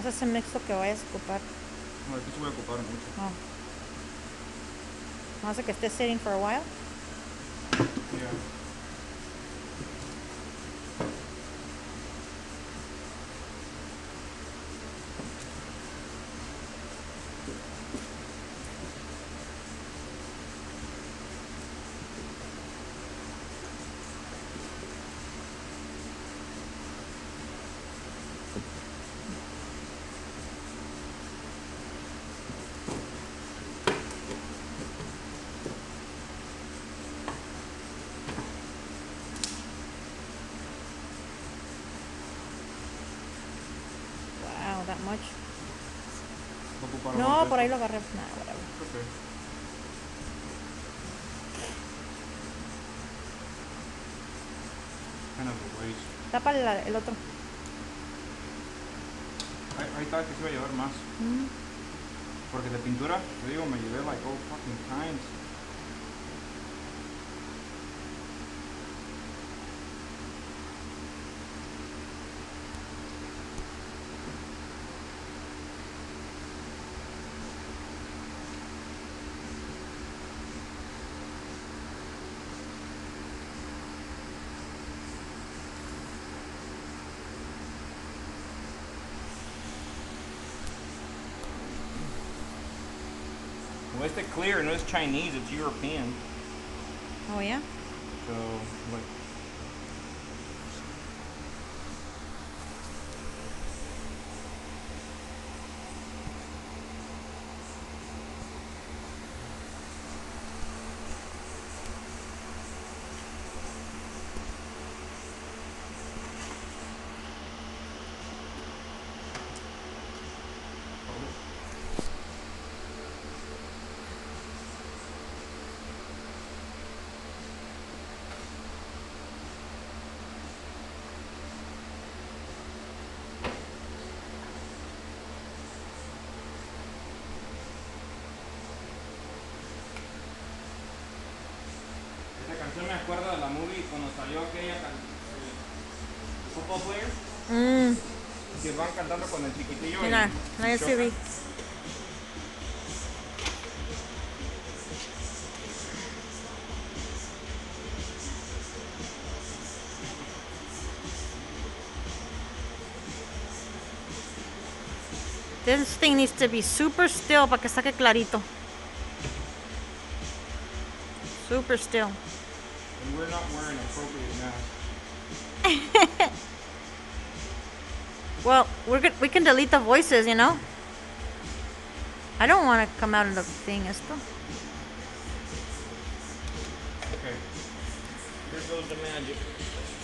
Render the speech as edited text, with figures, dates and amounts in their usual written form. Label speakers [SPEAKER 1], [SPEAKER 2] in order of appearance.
[SPEAKER 1] es ese mixto que vayas a ocupar.
[SPEAKER 2] No, aquí sí voy a ocupar mucho.
[SPEAKER 1] Oh. No hace que esté sitting for a while.
[SPEAKER 2] Yeah.
[SPEAKER 1] Wow, that much.
[SPEAKER 2] Voy a ocupar
[SPEAKER 1] No,
[SPEAKER 2] más de
[SPEAKER 1] por ahí
[SPEAKER 2] esto.
[SPEAKER 1] lo agarré. Nah, whatever.
[SPEAKER 2] Okay. Kind of a waste.
[SPEAKER 1] Tapa el otro.
[SPEAKER 2] Ahí estaba que se iba a llevar más. Porque de pintura, te digo, me llevé like all fucking kinds. Well, este clear, no es Chinese, it's European.
[SPEAKER 1] Oh, yeah?
[SPEAKER 2] So, like, esta canción me acuerda de la movie cuando salió aquella football player. Que van cantando con el chiquitillo.
[SPEAKER 1] Mira,
[SPEAKER 2] y
[SPEAKER 1] ahí sí vi. This thing needs to be super still para que saque clarito. Super still.
[SPEAKER 2] And we're not wearing appropriate masks.
[SPEAKER 1] Well, we can delete the voices, you know? I don't want to come out of the thing esto.
[SPEAKER 2] Okay. Here goes the magic.